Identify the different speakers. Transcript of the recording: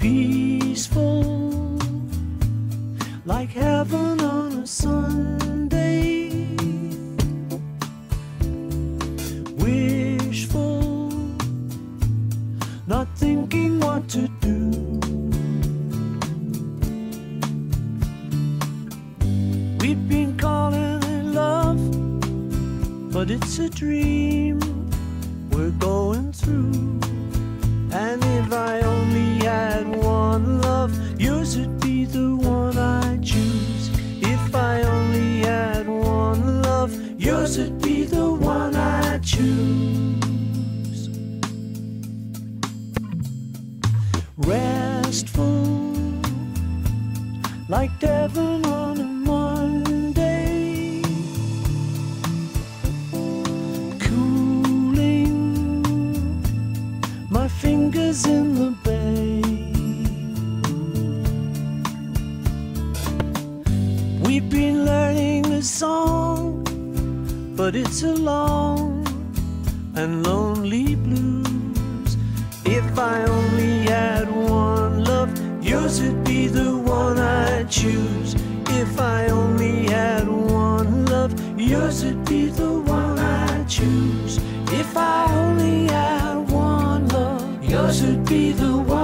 Speaker 1: peaceful, like heaven on a Sunday. Wishful, not thinking what to do. We've been calling it love, but it's a dream we're going through. And if I only had one love, yours would be the one I choose. If I only had one love, yours would be the one I choose. Restful, like Devon on a Monday. Cooling my fingers in the bay. We've been learning a song, but it's a long and lonely blues. If I only had one love, yours would be the one I choose. If I only had one love, yours would be the one I choose. If I only had one love, yours would be the one